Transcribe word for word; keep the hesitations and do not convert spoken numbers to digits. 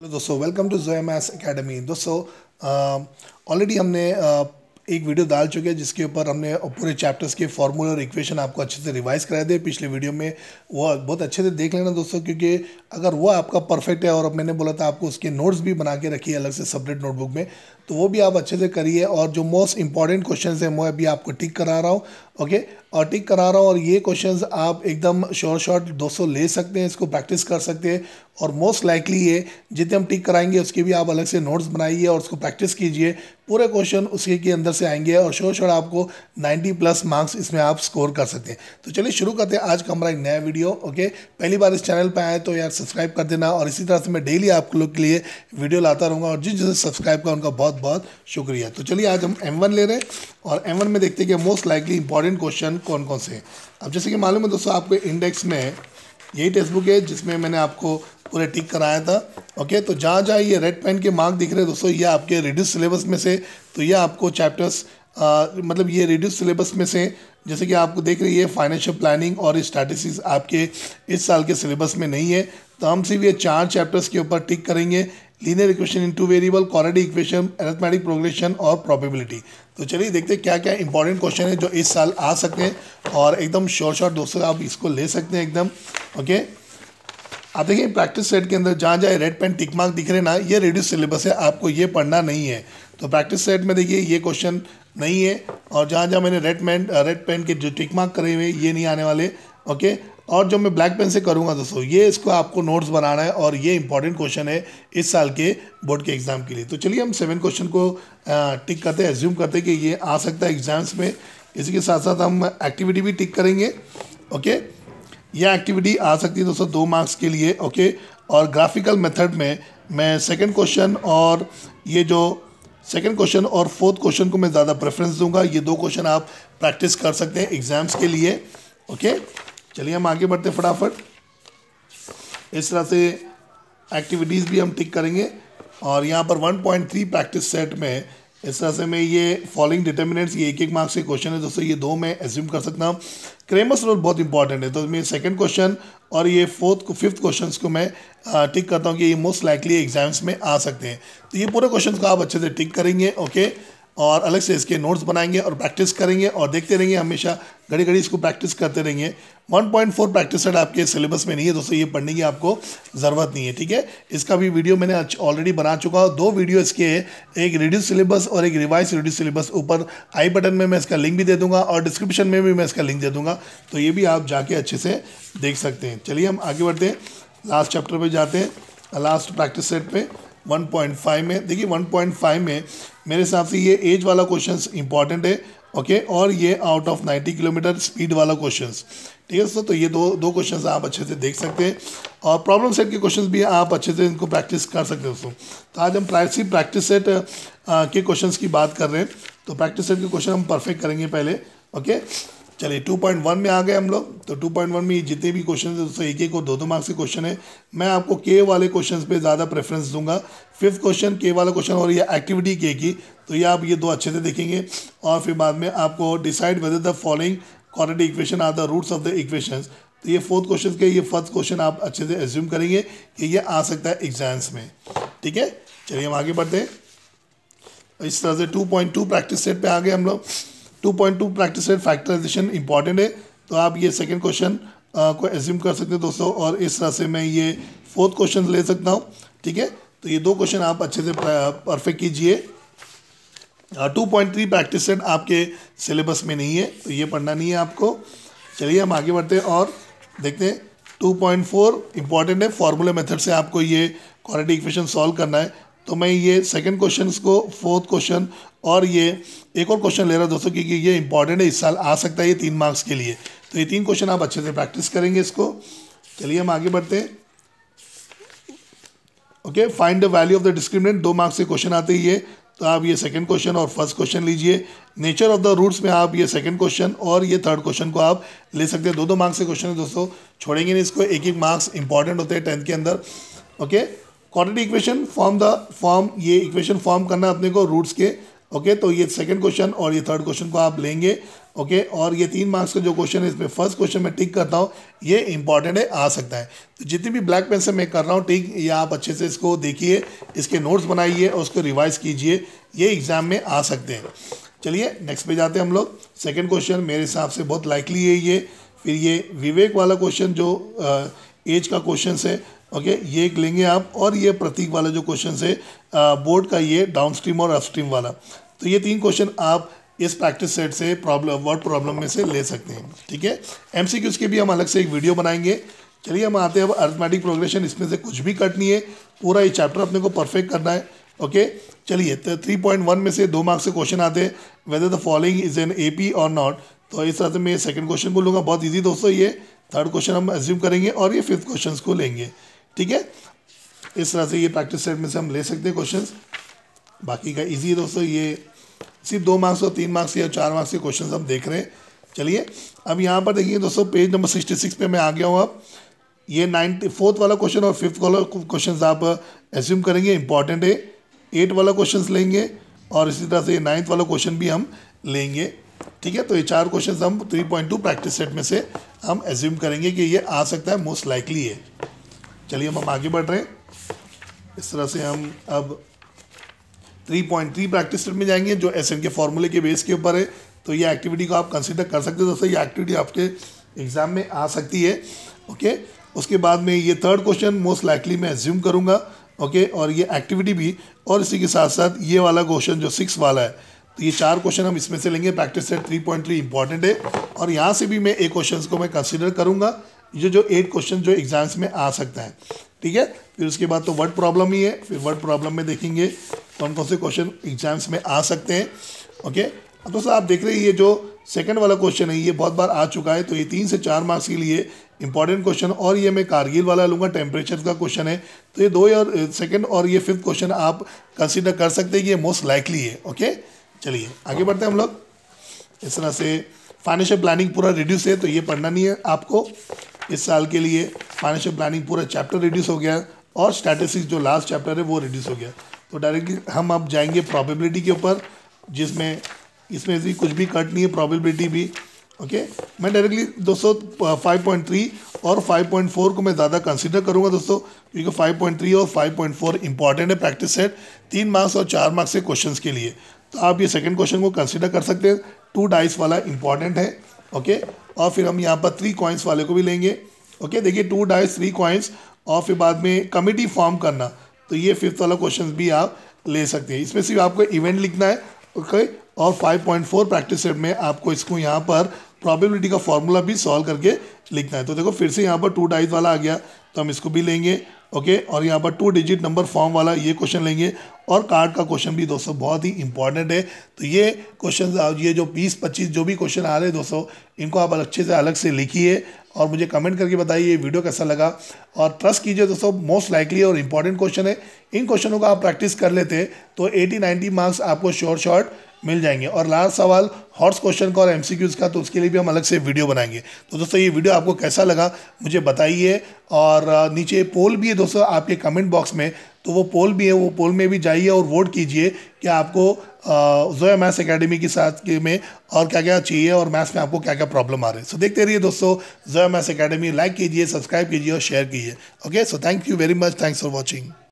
Hello दोस्तों, welcome to Zoya maths academy. दोस्तों already हमने uh, एक वीडियो डाल चुके हैं जिसके ऊपर हमने पूरे चैप्टर्स के फॉर्मूला और इक्वेशन आपको अच्छे से रिवाइज कराए थे पिछले वीडियो में। वो बहुत अच्छे से देख लेना दोस्तों, क्योंकि अगर वो आपका परफेक्ट है और अब मैंने बोला था आपको उसके नोट्स भी बना के रखिए अलग से सेपरेट नोटबुक में, तो वो भी आप अच्छे से करिए। और जो मोस्ट इंपॉर्टेंट क्वेश्चन है मैं अभी आपको टिक करा रहा हूँ, ओके, और टिक करा रहा हूँ। और ये क्वेश्चंस आप एकदम शॉर्ट शॉर्ट दोस्तों ले सकते हैं, इसको प्रैक्टिस कर सकते हैं। और मोस्ट लाइकली ये जितने हम टिक कराएंगे उसके भी आप अलग से नोट्स बनाइए और उसको प्रैक्टिस कीजिए। पूरे क्वेश्चन उसके के अंदर से आएंगे और शॉर्ट शॉर्ट आपको नब्बे प्लस मार्क्स इसमें आप स्कोर कर सकते हैं। तो चलिए शुरू करते हैं आज का हमारा एक नया वीडियो। ओके, पहली बार इस चैनल पर आए तो यार सब्सक्राइब कर देना, और इसी तरह से मैं डेली आप लोग के लिए वीडियो लाता रहूँगा, और जिस जिसे सब्सक्राइब का उनका बहुत बहुत शुक्रिया। तो चलिए आज हम एम वन ले रहे हैं और एम वन में देखते हैं कि मोस्ट लाइकली इंपॉर्टेंट क्वेश्चन कौन कौन से हैं। अब जैसे कि मालूम है दोस्तों, आपको इंडेक्स में यही टेक्स्ट बुक है जिसमें मैंने आपको पूरे टिक कराया था। ओके, तो जहाँ जहाँ ये रेड पेन के मार्क दिख रहे हैं दोस्तों, ये आपके रिड्यूस सिलेबस में से, तो ये आपको चैप्टर्स मतलब ये रिड्यूस सिलेबस में से, जैसे कि आपको देख रही है फाइनेंशियल प्लानिंग और स्टैटिस्टिक्स आपके इस साल के सिलेबस में नहीं है। तो हम सिर्फ ये चार चैप्टर्स के ऊपर टिक करेंगे: linear equation in two variable, quadratic equation, arithmetic progression और प्रोबेबिलिटी। तो चलिए देखते हैं क्या क्या इंपॉर्टेंट क्वेश्चन है जो इस साल आ सकते हैं, और एकदम शॉर्ट शॉर्ट दोस्तों आप इसको ले सकते हैं एकदम। ओके, आप देखिए प्रैक्टिस सेट के अंदर जहाँ जहाँ रेड पेन टिक मार्क दिख रहे ना, ये रिड्यूस सिलेबस है, आपको ये पढ़ना नहीं है। तो प्रैक्टिस सेट में देखिए ये क्वेश्चन नहीं है, और जहाँ जहाँ मैंने रेड पेन रेड पेन के जो टिक मार्क करे हुए ये नहीं आने वाले। ओके, और जो मैं ब्लैक पेन से करूँगा दोस्तों, ये इसको आपको नोट्स बनाना है, और ये इंपॉर्टेंट क्वेश्चन है इस साल के बोर्ड के एग्जाम के लिए। तो चलिए हम सेवन क्वेश्चन को टिक करते हैं, एज्यूम करते हैं कि ये आ सकता है एग्जाम्स में। इसी के साथ साथ हम एक्टिविटी भी टिक करेंगे। ओके, यह एक्टिविटी आ सकती है दोस्तों दो मार्क्स के लिए। ओके, और ग्राफिकल मेथड में मैं सेकंड क्वेश्चन और ये जो सेकंड क्वेश्चन और फोर्थ क्वेश्चन को मैं ज़्यादा प्रेफरेंस दूंगा। ये दो क्वेश्चन आप प्रैक्टिस कर सकते हैं एग्जाम्स के लिए। ओके, चलिए हम आगे बढ़ते हैं फटाफट। इस तरह से एक्टिविटीज़ भी हम टिक करेंगे, और यहाँ पर one point three practice set में इस तरह से मैं ये फॉलोइंग डिटर्मिनेंट्स, ये एक एक मार्क्स के क्वेश्चन है दोस्तों, ये दो मैं एज्यूम कर सकता हूँ। क्रेमर्स रूल बहुत इंपॉर्टेंट है, तो मैं सेकंड क्वेश्चन और ये फोर्थ को फिफ्थ क्वेश्चंस को मैं टिक करता हूँ कि ये मोस्ट लाइकली एग्जाम्स में आ सकते हैं। तो ये पूरे क्वेश्चन को आप अच्छे से टिक करेंगे। ओके, और अलग से इसके नोट्स बनाएंगे और प्रैक्टिस करेंगे, और देखते रहेंगे, हमेशा घड़ी घड़ी इसको प्रैक्टिस करते रहेंगे। One point four practice set आपके सिलेबस में नहीं है दोस्तों, ये पढ़ने की आपको ज़रूरत नहीं है। ठीक है, इसका भी वीडियो मैंने ऑलरेडी बना चुका हूँ, दो वीडियो इसके, एक रिड्यूस सिलेबस और एक रिवाइज रिड्यूस सिलेबस। ऊपर आई बटन में मैं इसका लिंक भी दे दूंगा, और डिस्क्रिप्शन में भी मैं इसका लिंक दे दूंगा, तो ये भी आप जाके अच्छे से देख सकते हैं। चलिए हम आगे बढ़ते हैं, लास्ट चैप्टर पर जाते हैं, लास्ट प्रैक्टिस सेट पे वन पॉइंट फाइव में। देखिए वन पॉइंट फाइव में मेरे हिसाब से ये एज वाला क्वेश्चंस इंपॉर्टेंट है। ओके, और ये out of ninety kilometre speed वाला क्वेश्चंस। ठीक है दोस्तों, तो ये दो दो क्वेश्चंस आप अच्छे से देख सकते हैं, और प्रॉब्लम सेट के क्वेश्चंस भी आप अच्छे से इनको प्रैक्टिस कर सकते हैं दोस्तों। तो आज हम प्राइसी प्रैक्टिस सेट के क्वेश्चंस की बात कर रहे हैं, तो प्रैक्टिस सेट के क्वेश्चन हम परफेक्ट करेंगे पहले। ओके, चलिए टू पॉइंट वन में आ गए हम लोग। तो टू पॉइंट वन में जितने भी क्वेश्चन है दोस्तों, एक एक और दो दो मार्क्स के क्वेश्चन है। मैं आपको के वाले क्वेश्चंस पे ज़्यादा प्रेफरेंस दूंगा। फिफ्थ क्वेश्चन के वाला क्वेश्चन, और ये एक्टिविटी के की, तो ये आप ये दो अच्छे से देखेंगे, और फिर बाद में आपको decide whether the following quadratic equation are the roots of the equations. तो ये फोर्थ क्वेश्चन के ये फर्स्ट क्वेश्चन आप अच्छे से एज्यूम करेंगे कि ये आ सकता है एग्जाम्स में। ठीक है, चलिए हम आगे बढ़ते हैं। इस तरह से two point two practice set पे आ गए हम लोग। Two point two practice set factorisation important है, तो आप ये सेकंड क्वेश्चन को एज्यूम कर सकते हैं दोस्तों, और इस तरह से मैं ये फोर्थ क्वेश्चन ले सकता हूँ। ठीक है, तो ये दो क्वेश्चन आप अच्छे से परफेक्ट कीजिए। Two point three practice set आपके सिलेबस में नहीं है, तो ये पढ़ना नहीं है आपको। चलिए हम आगे बढ़ते हैं और देखते हैं। टू पॉइंट फोर इंपॉर्टेंट है, फॉर्मूला मेथड से आपको ये क्वाड्रेटिक इक्वेशन सॉल्व करना है। तो मैं ये सेकंड क्वेश्चन को, फोर्थ क्वेश्चन और ये एक और क्वेश्चन ले रहा हूँ दोस्तों, क्योंकि ये इंपॉर्टेंट है, इस साल आ सकता है ये तीन मार्क्स के लिए। तो ये तीन क्वेश्चन आप अच्छे से प्रैक्टिस करेंगे इसको। चलिए हम आगे बढ़ते हैं। Okay, find the value of the discriminant, दो मार्क्स के क्वेश्चन आते ही है, तो आप ये सेकंड क्वेश्चन और फर्स्ट क्वेश्चन लीजिए। नेचर ऑफ द रूट्स में आप ये सेकंड क्वेश्चन और ये थर्ड क्वेश्चन को आप ले सकते हैं। दो दो मार्क्स के क्वेश्चन है दोस्तों, छोड़ेंगे नहीं इसको, एक एक मार्क्स इंपॉर्टेंट होते हैं टेंथ के अंदर। Okay, quadratic equation form the form, ये इक्वेशन फॉर्म करना अपने को रूट्स के। ओके, तो ये सेकंड क्वेश्चन और ये थर्ड क्वेश्चन को आप लेंगे, ओके। और ये तीन मार्क्स का जो क्वेश्चन है इसमें फर्स्ट क्वेश्चन में टिक करता हूँ, ये इंपॉर्टेंट है, आ सकता है। तो जितनी भी ब्लैक पेन से मैं कर रहा हूँ टिक, ये आप अच्छे से इसको देखिए, इसके नोट्स बनाइए और उसको रिवाइज कीजिए, ये एग्जाम में आ सकते हैं। चलिए नेक्स्ट पे जाते हैं हम लोग। सेकेंड क्वेश्चन मेरे हिसाब से बहुत लाइकली है ये। फिर ये विवेक वाला क्वेश्चन जो एज का क्वेश्चन है, ओके, ये एक लेंगे आप। और ये प्रतीक वाला जो क्वेश्चन है बोर्ड का, ये डाउन स्ट्रीम और अपस्ट्रीम वाला। तो ये तीन क्वेश्चन आप इस प्रैक्टिस सेट से प्रॉब्लम वर्ड प्रॉब्लम में से ले सकते हैं, ठीक है। एमसीक्यूज के भी हम अलग से एक वीडियो बनाएंगे। चलिए हम आते हैं अब अरिथमेटिक प्रोग्रेशन। इसमें से कुछ भी कट नहीं है, पूरा ये चैप्टर अपने को परफेक्ट करना है, ओके। चलिए तो थ्री पॉइंट वन में से दो मार्क्स से क्वेश्चन आते हैं, whether the following is an AP और नॉट। तो इस तरह से मैं सेकंड क्वेश्चन को लूँगा, बहुत इजी दोस्तों ये। थर्ड क्वेश्चन हम एज्यूम करेंगे और ये फिफ्थ क्वेश्चन को लेंगे, ठीक है। इस तरह से ये प्रैक्टिस सेट में से हम ले सकते हैं क्वेश्चन। बाकी का ईजी है दोस्तों, ये सिर्फ दो मार्क्स और तीन मार्क्स या चार मार्क्स के क्वेश्चन हम देख रहे हैं। चलिए अब यहाँ पर देखिए दोस्तों, पेज नंबर सिक्सटी सिक्स पे मैं आ गया हूँ। अब ये नाइन्टी फोर्थ वाला क्वेश्चन और फिफ्थ वाला क्वेश्चन आप एज्यूम करेंगे, इंपॉर्टेंट है। एट वाला क्वेश्चन लेंगे और इसी तरह से नाइन्थ वाला क्वेश्चन भी हम लेंगे, ठीक है। तो ये चार क्वेश्चन हम three point two practice set में से हम एज्यूम करेंगे कि ये आ सकता है, मोस्ट लाइकली है। चलिए हम हम आगे बढ़ रहे हैं। इस तरह से हम अब three point three practice set में जाएंगे, जो एस एन के फॉर्मूले के बेस के ऊपर है। तो ये एक्टिविटी को आप कंसिडर कर सकते हो दोस्तों, ये एक्टिविटी आपके एग्जाम में आ सकती है, ओके। उसके बाद में ये थर्ड क्वेश्चन मोस्ट लाइकली मैं एज्यूम करूँगा, ओके। और ये एक्टिविटी भी, और इसी के साथ साथ ये वाला क्वेश्चन जो सिक्स वाला है। तो ये चार क्वेश्चन हम इसमें से लेंगे। Practice set three point three important है, और यहाँ से भी मैं एक क्वेश्चन को मैं कंसिडर करूँगा, ये जो एट क्वेश्चन जो एग्जाम्स में आ सकता है, ठीक है। फिर उसके बाद तो वर्ड प्रॉब्लम ही है, फिर वर्ड प्रॉब्लम में देखेंगे कौन कौन से क्वेश्चन एग्जाम्स में आ सकते हैं, ओके। अब दोस्तों आप देख रहे हैं ये जो सेकंड वाला क्वेश्चन है ये बहुत बार आ चुका है, तो ये तीन से चार मार्क्स के लिए इंपॉर्टेंट क्वेश्चन। और ये मैं कारगिल वाला लूँगा, टेम्परेचर का क्वेश्चन है। तो ये दो और सेकंड और ये फिफ्थ क्वेश्चन आप कंसिडर कर सकते हैं कि ये मोस्ट लाइकली है, ओके। चलिए आगे बढ़ते हैं हम लोग। इस तरह से फाइनेंशियल प्लानिंग पूरा रिड्यूस है, तो ये पढ़ना नहीं है आपको इस साल के लिए। फाइनेंशियल प्लानिंग पूरा चैप्टर रिड्यूस हो गया, और स्टैटिस्टिक्स जो लास्ट चैप्टर है वो रिड्यूस हो गया। तो डायरेक्टली हम अब जाएंगे प्रोबेबिलिटी के ऊपर, जिसमें इसमें भी कुछ भी कट नहीं है, प्रोबेबिलिटी भी, ओके। मैं डायरेक्टली दोस्तों फाइव पॉइंट थ्री और फाइव पॉइंट फोर को मैं ज़्यादा कंसीडर करूंगा दोस्तों, क्योंकि फाइव पॉइंट थ्री और फाइव पॉइंट फोर इंपॉर्टेंट है प्रैक्टिस सेट, तीन मार्क्स और चार मार्क्स के क्वेश्चंस के लिए। तो आप ये सेकंड क्वेश्चन को कंसीडर कर सकते हैं, टू डाइस वाला इंपॉर्टेंट है, ओके। और फिर हम यहाँ पर थ्री कॉइन्स वाले को भी लेंगे, ओके। देखिए टू डाइस थ्री कॉइन्स, और फिर बाद में कमिटी फॉर्म करना, तो ये फिफ्थ वाला क्वेश्चन भी आप ले सकते हैं। इसमें सिर्फ आपको इवेंट लिखना है, ओके। और five point four practice set में आपको इसको यहाँ पर प्रोबेबिलिटी का फॉर्मूला भी सॉल्व करके लिखना है। तो देखो फिर से यहाँ पर टू डाइस वाला आ गया, तो हम इसको भी लेंगे, ओके। और यहाँ पर टू डिजिट नंबर फॉर्म वाला ये क्वेश्चन लेंगे, और कार्ड का क्वेश्चन भी दोस्तों बहुत ही इंपॉर्टेंट है। तो ये क्वेश्चन, ये जो बीस पच्चीस जो भी क्वेश्चन आ रहे हैं दोस्तों, इनको आप अच्छे से अलग से लिखिए और मुझे कमेंट करके बताइए ये वीडियो कैसा लगा। और ट्रस्ट कीजिए दोस्तों, मोस्ट लाइकली और इंपॉर्टेंट क्वेश्चन है। इन क्वेश्चनों का आप प्रैक्टिस कर लेते तो एटी नाइन्टी मार्क्स आपको शॉर्ट शॉर्ट मिल जाएंगे। और लास्ट सवाल हॉट्स क्वेश्चन का और एमसीक्यूज का, तो उसके लिए भी हम अलग से वीडियो बनाएंगे। तो दोस्तों ये वीडियो आपको कैसा लगा मुझे बताइए, और नीचे पोल भी है दोस्तों आपके कमेंट बॉक्स में, तो वो पोल भी है, वो पोल में भी जाइए और वोट कीजिए कि आपको जोया मैथ्स एकेडमी के साथ के में और क्या क्या चाहिए, और मैथ्स में आपको क्या क्या प्रॉब्लम आ रहे हैं। सो देखते रहिए दोस्तों जोया मैथ्स एकेडमी, लाइक कीजिए, सब्सक्राइब कीजिए और शेयर कीजिए, okay. So thank you very much, thanks for watching.